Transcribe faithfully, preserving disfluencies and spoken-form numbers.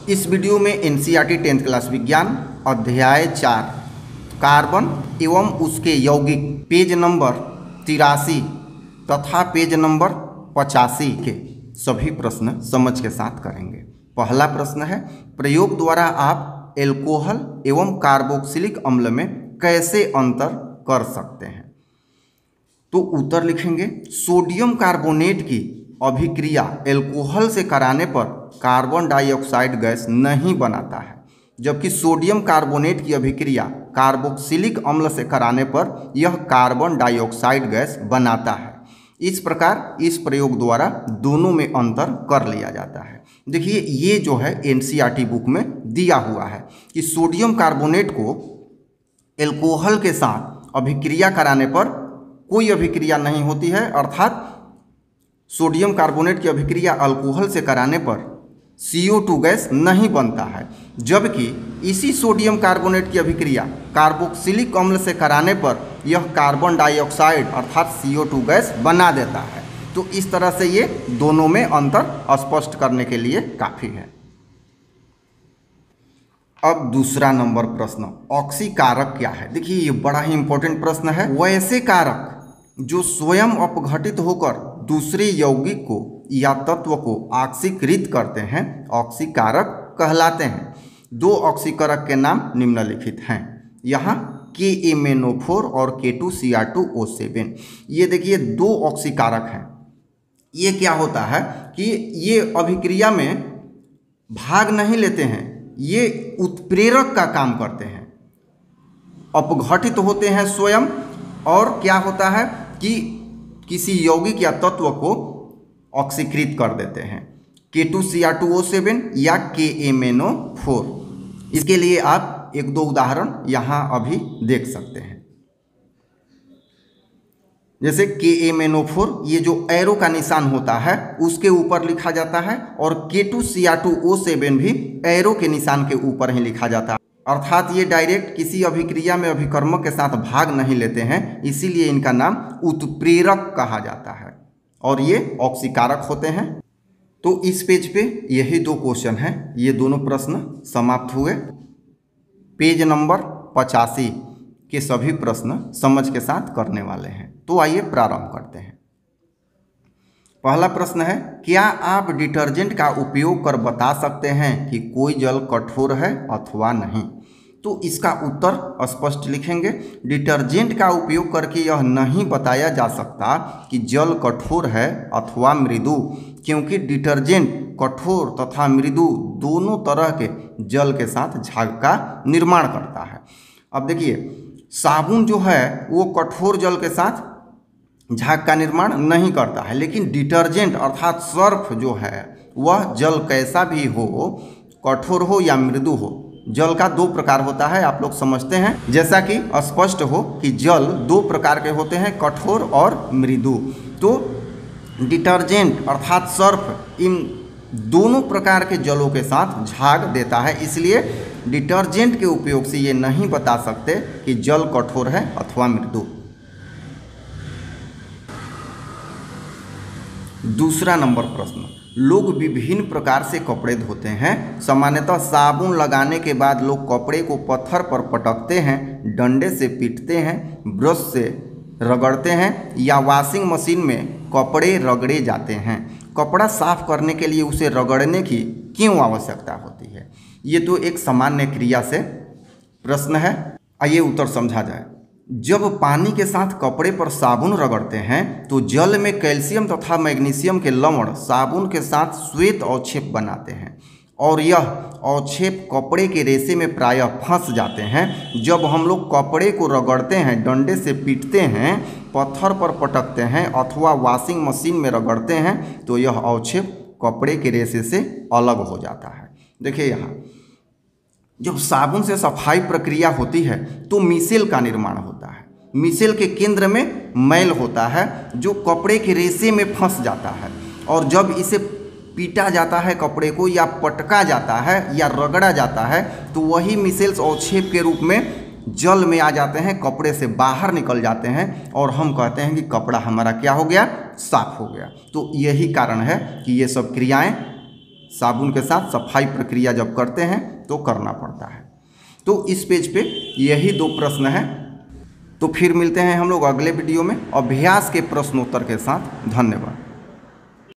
इस वीडियो में NCERT tenth class विज्ञान अध्याय चार कार्बन एवं उसके यौगिक पेज नंबर तिरासी तथा पेज नंबर पचासी के सभी प्रश्न समझ के साथ करेंगे। पहला प्रश्न है, प्रयोग द्वारा आप एल्कोहल एवं कार्बोक्सिलिक अम्ल में कैसे अंतर कर सकते हैं। तो उत्तर लिखेंगे, सोडियम कार्बोनेट की अभिक्रिया एल्कोहल से कराने पर कार्बन डाइऑक्साइड गैस नहीं बनाता है, जबकि सोडियम कार्बोनेट की अभिक्रिया कार्बोक्सिलिक अम्ल से कराने पर यह कार्बन डाइऑक्साइड गैस बनाता है। इस प्रकार इस प्रयोग द्वारा दोनों में अंतर कर लिया जाता है। देखिए, ये जो है एनसीईआरटी बुक में दिया हुआ है कि सोडियम कार्बोनेट को एल्कोहल के साथ अभिक्रिया कराने पर कोई अभिक्रिया नहीं होती है, अर्थात सोडियम कार्बोनेट की अभिक्रिया अल्कोहल से कराने पर सी ओ टू गैस नहीं बनता है, जबकि इसी सोडियम कार्बोनेट की अभिक्रिया कार्बोक्सिलिक अम्ल से कराने पर यह कार्बन डाइऑक्साइड अर्थात सी ओ टू गैस बना देता है। तो इस तरह से ये दोनों में अंतर स्पष्ट करने के लिए काफ़ी है। अब दूसरा नंबर प्रश्न, ऑक्सीकारक क्या है। देखिए, ये बड़ा ही इंपॉर्टेंट प्रश्न है। वैसे कारक जो स्वयं अपघटित होकर दूसरे यौगिक को या तत्व को ऑक्सीकृत करते हैं ऑक्सीकारक कहलाते हैं। दो ऑक्सीकारक के नाम निम्नलिखित हैं। यहाँ के एम एन ओ फोर और K two C R two O seven, ये देखिए दो ऑक्सीकारक हैं। ये क्या होता है कि ये अभिक्रिया में भाग नहीं लेते हैं, ये उत्प्रेरक का काम करते हैं, अपघटित होते हैं स्वयं, और क्या होता है कि किसी यौगिक या तत्व को ऑक्सीकृत कर देते हैं। K two C R two O seven या K M N O four. इसके लिए आप एक दो उदाहरण यहाँ अभी देख सकते हैं। जैसे के एम एन ओ फोर, ये जो एरो का निशान होता है उसके ऊपर लिखा जाता है, और K two C R two O seven भी एरो के निशान के ऊपर ही लिखा जाता है, अर्थात ये डायरेक्ट किसी अभिक्रिया में अभिकर्मक के साथ भाग नहीं लेते हैं, इसीलिए इनका नाम उत्प्रेरक कहा जाता है और ये ऑक्सीकारक होते हैं। तो इस पेज पे यही दो क्वेश्चन हैं, ये दोनों प्रश्न समाप्त हुए। पेज नंबर पचासी के सभी प्रश्न समझ के साथ करने वाले हैं। तो आइए प्रारंभ करते हैं। पहला प्रश्न है, क्या आप डिटर्जेंट का उपयोग कर बता सकते हैं कि कोई जल कठोर है अथवा नहीं। तो इसका उत्तर स्पष्ट लिखेंगे, डिटर्जेंट का उपयोग करके यह नहीं बताया जा सकता कि जल कठोर है अथवा मृदु, क्योंकि डिटर्जेंट कठोर तथा मृदु दोनों तरह के जल के साथ झाग का निर्माण करता है। अब देखिए, साबुन जो है वो कठोर जल के साथ झाग का निर्माण नहीं करता है, लेकिन डिटर्जेंट अर्थात सर्फ जो है वह जल कैसा भी हो, कठोर हो या मृदु हो, जल का दो प्रकार होता है, आप लोग समझते हैं। जैसा कि स्पष्ट हो कि जल दो प्रकार के होते हैं, कठोर और मृदु। तो डिटर्जेंट अर्थात सर्फ इन दोनों प्रकार के जलों के साथ झाग देता है, इसलिए डिटर्जेंट के उपयोग से ये नहीं बता सकते कि जल कठोर है अथवा मृदु। दूसरा नंबर प्रश्न, लोग विभिन्न प्रकार से कपड़े धोते हैं। सामान्यतः साबुन लगाने के बाद लोग कपड़े को पत्थर पर पटकते हैं, डंडे से पीटते हैं, ब्रश से रगड़ते हैं या वॉशिंग मशीन में कपड़े रगड़े जाते हैं। कपड़ा साफ करने के लिए उसे रगड़ने की क्यों आवश्यकता होती है। ये तो एक सामान्य क्रिया से प्रश्न है, आइए उत्तर समझा जाए। जब पानी के साथ कपड़े पर साबुन रगड़ते हैं तो जल में कैल्शियम तथा मैग्नीशियम के लवण साबुन के साथ श्वेत अवक्षेप बनाते हैं, और यह अवक्षेप कपड़े के रेशे में प्रायः फंस जाते हैं। जब हम लोग कपड़े को रगड़ते हैं, डंडे से पीटते हैं, पत्थर पर पटकते हैं अथवा वॉशिंग मशीन में रगड़ते हैं, तो यह अवक्षेप कपड़े के रेशे से अलग हो जाता है। देखिए, यहाँ जब साबुन से सफाई प्रक्रिया होती है तो मिसेल का निर्माण होता है। मिसेल के केंद्र में मैल होता है जो कपड़े के रेशे में फंस जाता है, और जब इसे पीटा जाता है कपड़े को या पटका जाता है या रगड़ा जाता है तो वही मिसेल्स अवक्षेप के रूप में जल में आ जाते हैं, कपड़े से बाहर निकल जाते हैं, और हम कहते हैं कि कपड़ा हमारा क्या हो गया, साफ हो गया। तो यही कारण है कि ये सब क्रियाएं साबुन के साथ सफाई प्रक्रिया जब करते हैं तो करना पड़ता है। तो इस पेज पे यही दो प्रश्न हैं। तो फिर मिलते हैं हम लोग अगले वीडियो में अभ्यास के प्रश्नोत्तर के साथ। धन्यवाद।